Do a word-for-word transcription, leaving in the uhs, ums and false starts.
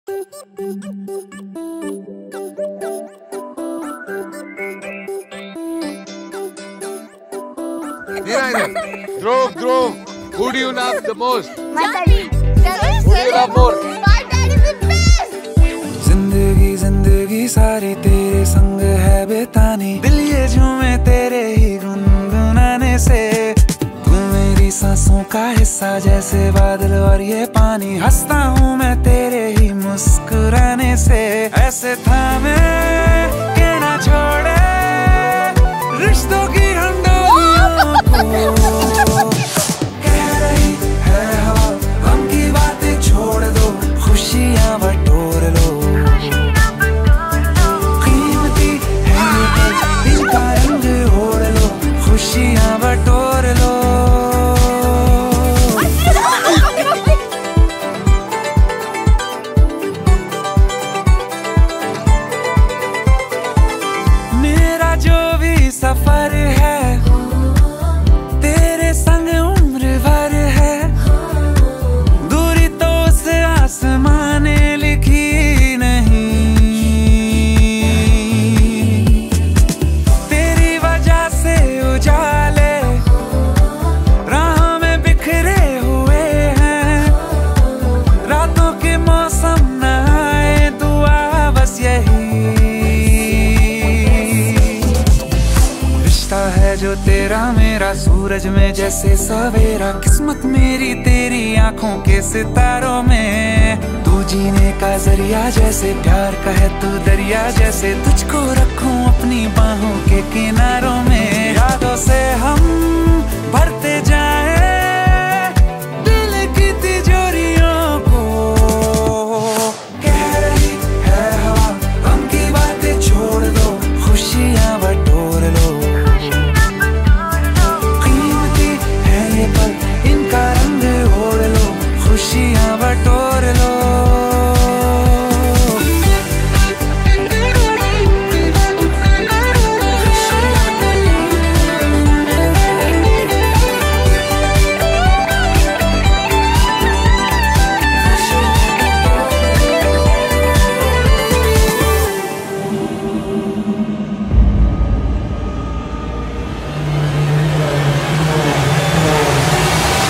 Dhruv, Dhruv, who do you love the most? My daddy. Who do you love more? My daddy is the best. जिंदगी जिंदगी सारी तेरे संग है बेतानी, दिल ये झूमे तेरे ही गुनगुनाने से। तू मेरी सांसों का हिस्सा जैसे बादल और ये पानी, हंसता हूँ मैं तेरे ही मुस्कुराने से। ऐसे थामे के ना छोड़े रिश्तों की हंडोलियों को। कह रही है हवा गम की बातें छोड़ दो, खुशियाँ बटोर लो। कीमती है इनका रंग ओढ़ लो, खुशियाँ बटोर लो। मेरा जो भी सफर है तेरे संग उम्र भर है, दूरी तो उस आसमां ने लिखी नहीं। तेरी वजह से उजाले राह में बिखरे हुए हैं, रातों के मौसम न आए दुआ बस यही। रिश्ता है जो तेरा मेरा सूरज में जैसे सवेरा, किस्मत मेरी तेरी आंखों के सितारों में। तू जीने का जरिया जैसे प्यार का है तू दरिया जैसे, तुझको रखूं अपनी बाहों के किनारों में। यादों से हम भरते जाए